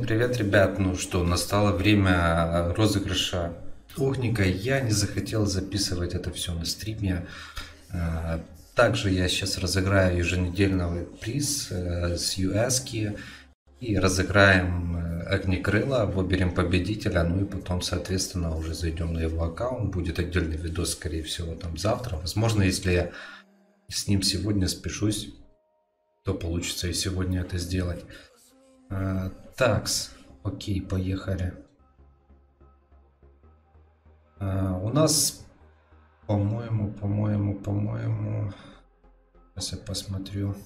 привет, ребят! Ну что, настало время розыгрыша огника. Я не захотел записывать это все на стриме. Также я сейчас разыграю еженедельный приз с US-ки. И разыграем огнекрыла, выберем победителя, ну и потом, соответственно, уже зайдем на его аккаунт. Будет отдельный видос, скорее всего, там завтра. Возможно, если я с ним сегодня спешусь, то получится и сегодня это сделать. Такс, окей, поехали. У нас, по-моему, сейчас я посмотрю.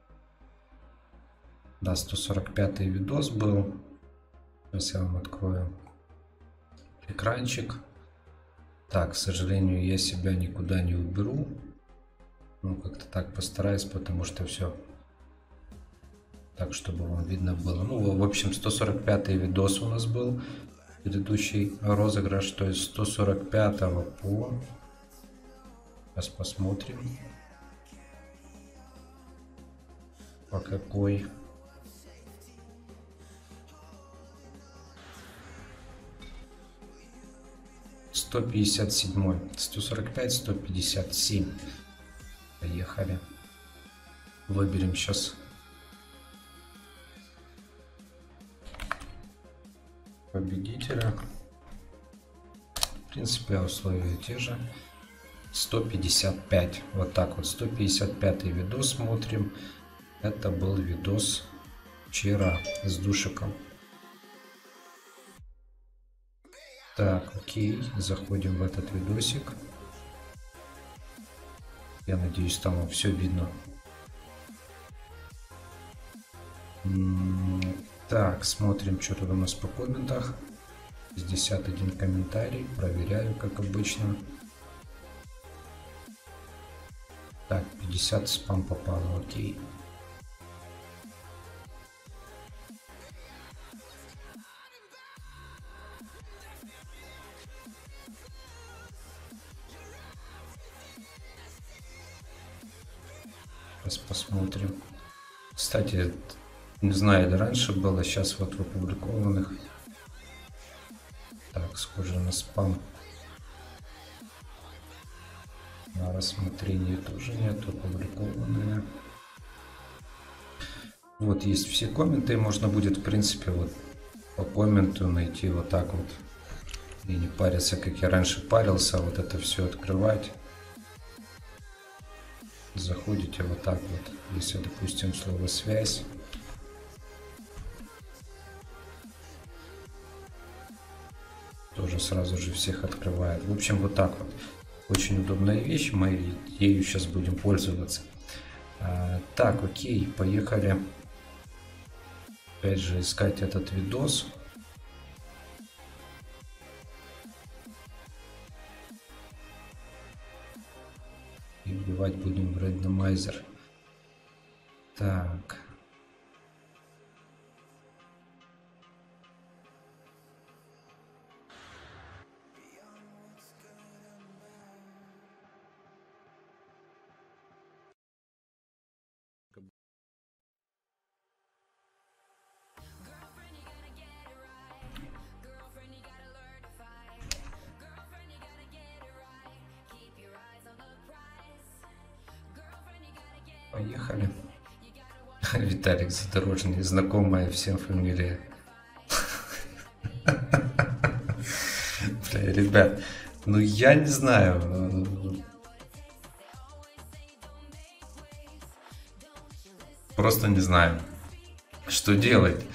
Да, 145-й видос был. Сейчас я вам открою экранчик. Так, к сожалению, я себя никуда не уберу. Ну, как-то так постараюсь, потому что все так, чтобы вам видно было. Ну, в общем, 145-й видос у нас был. Предыдущий розыгрыш, то есть 145 по... Сейчас посмотрим. По какой... «157-й». 145, 157. Поехали. Выберем сейчас победителя. В принципе, условия те же. 155. Вот так вот. 155 видос смотрим. Это был видос вчера с душиком. Так, окей. Заходим в этот видосик. Я надеюсь, там вам все видно. Так, смотрим, что тут у нас по комментах. 61 комментарий. Проверяю, как обычно. Так, 50 спам попало, окей. Сейчас посмотрим. Кстати, не знаю, это раньше было, сейчас вот в опубликованных. Так, схоже на спам. На рассмотрение тоже нет, опубликованные. Вот есть все комменты, можно будет, в принципе, вот по комменту найти вот так вот. И не париться, как я раньше парился, вот это все открывать. Заходите вот так вот, если, допустим, слово «связь». Тоже сразу же всех открывает. В общем, вот так вот. Очень удобная вещь, мы ею сейчас будем пользоваться. Так, окей, поехали. Опять же, искать этот видос. И вбивать будем в рандомайзер. Так. Поехали. Виталик Задорожный, знакомая всем фамилия. Бля, ребят, ну я не знаю. Просто не знаю, что делать.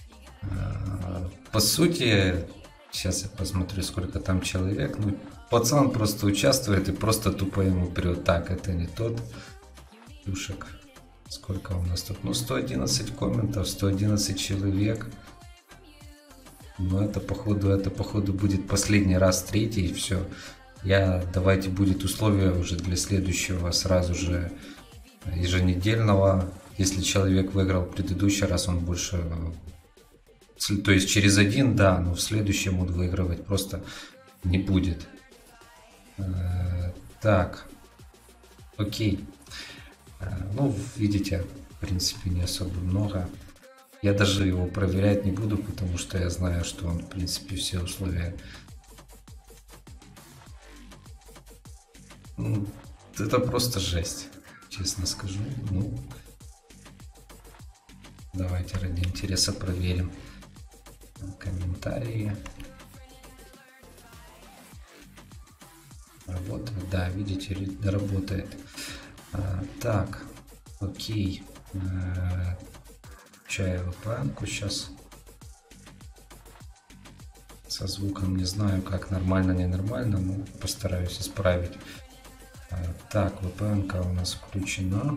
По сути, сейчас я посмотрю, сколько там человек. Ну, пацан просто участвует и просто тупо ему прет. Так, это не тот. Душек. Сколько у нас тут? Ну, 111 комментов, 111 человек. Но это походу будет последний раз, третий, и все. Давайте будет условие уже для следующего сразу же еженедельного. Если человек выиграл в предыдущий раз, он больше... То есть через один, да, но в следующем он выигрывать просто не будет. Так. Окей. Ну, видите, в принципе, не особо много. Я даже его проверять не буду, потому что я знаю, что он, в принципе, все условия. Ну, это просто жесть, честно скажу. Ну, давайте ради интереса проверим. Комментарии. Работает, да, видите, работает. Так, окей. Включаю VPN-ку сейчас. Со звуком не знаю, как нормально, ненормально, но постараюсь исправить. Так, VPN-ка у нас включена.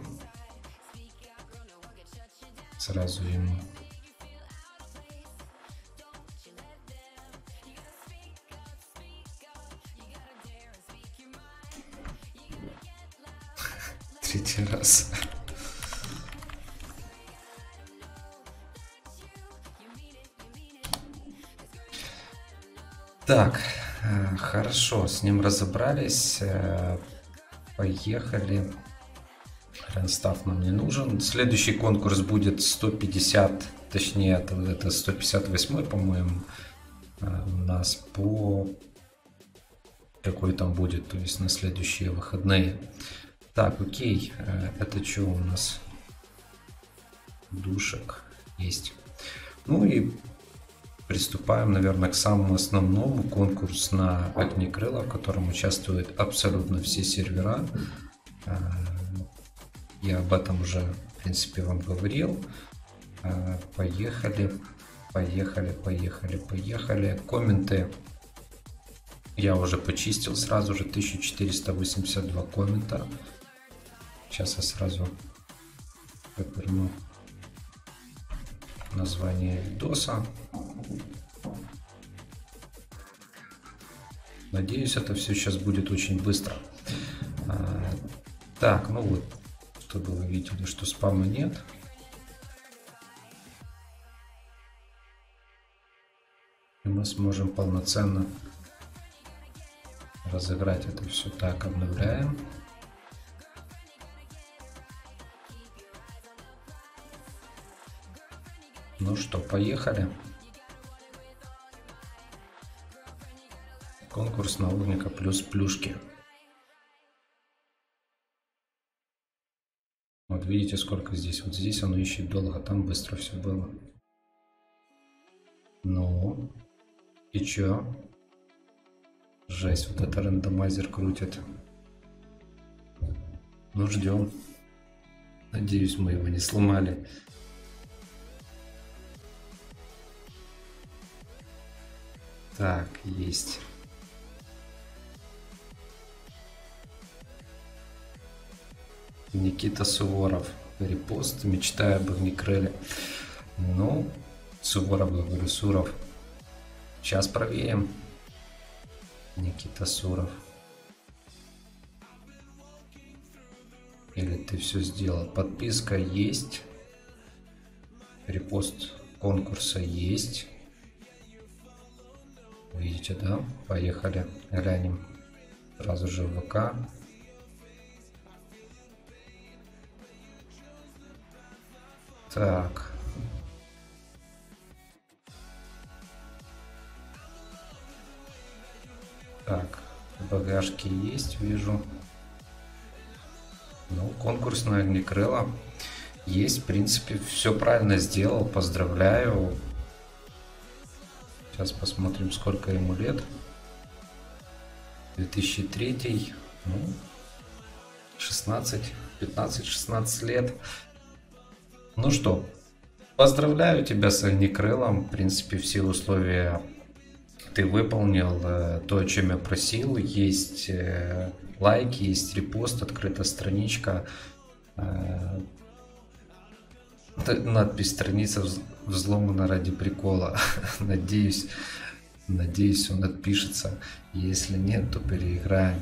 Сразу ему. Третий раз. Так, хорошо, с ним разобрались. Поехали. Ренстав нам не нужен. Следующий конкурс будет 150, точнее, это 158, по-моему, у нас по... Какой там будет, то есть на следующие выходные. Так, окей, это что у нас? Душек есть. Ну и приступаем, наверное, к самому основному. Конкурс на огнекрыло, в котором участвуют абсолютно все сервера. Я об этом уже, в принципе, вам говорил. Поехали, поехали, поехали, поехали. Комменты я уже почистил сразу же. 1482 коммента. Сейчас я сразу поверну название видоса. Надеюсь, это все сейчас будет очень быстро. Так, ну вот, чтобы вы видели, что спама нет. И мы сможем полноценно разыграть это все. Так, обновляем. Ну что, поехали. Конкурс наушника плюс плюшки. Вот видите, сколько здесь. Вот здесь оно ищет долго, там быстро все было. Ну, и чё? Жесть, вот это рандомайзер крутит. Ну, ждем. Надеюсь, мы его не сломали. Так, есть. Никита Суворов. Репост. Мечтаю об огнекрыле. Ну, Суворов, говорю, Суров. Сейчас проверим. Никита Суров. Или ты все сделал? Подписка есть. Репост конкурса есть. Видите, да? Поехали. Глянем. Сразу же в ВК. Так. Так. Багажки есть, вижу. Ну, конкурс на огнекрыло есть. В принципе, все правильно сделал. Поздравляю. Сейчас посмотрим, сколько ему лет. 2003. Ну, 16, 15-16 лет. Ну что, поздравляю тебя с огнекрылом. В принципе, все условия ты выполнил. То, о чем я просил. Есть лайки, есть репост, открыта страничка. Надпись «Страница взломана ради прикола». Надеюсь, он отпишется. Если нет, то переиграем.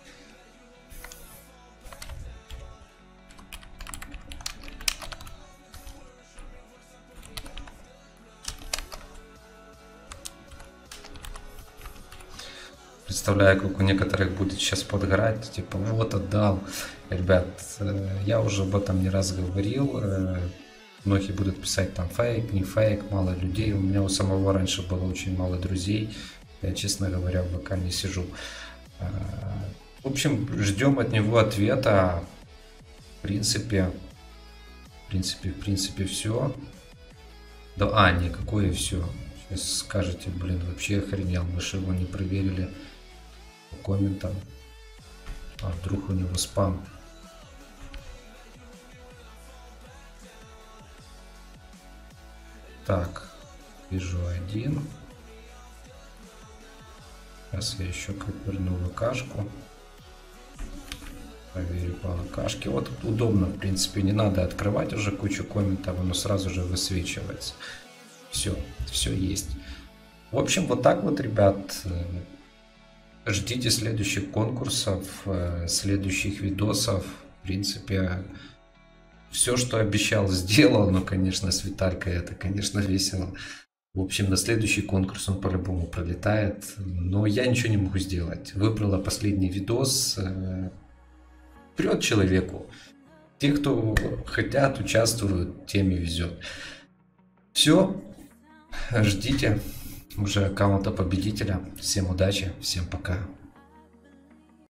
Представляю, как у некоторых будет сейчас подгорать, типа, вот отдал. Ребят, я уже об этом не раз говорил. Многие будут писать там фейк, не фейк, мало людей. У меня у самого раньше было очень мало друзей. Я, честно говоря, в ВК не сижу. В общем, ждем от него ответа. В принципе, все. Да, никакое все. Сейчас скажете, блин, вообще охренел, мы же его не проверили по комментам. А вдруг у него спам? Так, вижу один. Сейчас я еще верну ВКшку. Проверю по ВКшке. Вот удобно, в принципе, не надо открывать уже кучу комментов, оно сразу же высвечивается. Все есть. В общем, вот так вот, ребят. Ждите следующих конкурсов, следующих видосов. В принципе, все, что обещал, сделал. Но, конечно, с Виталькой это, конечно, весело. В общем, на следующий конкурс он по-любому пролетает. Но я ничего не могу сделать. Выбрала последний видос. Вперед человеку. Те, кто хотят, участвуют, тем и везет. Все. Ждите уже аккаунта победителя. Всем удачи, всем пока.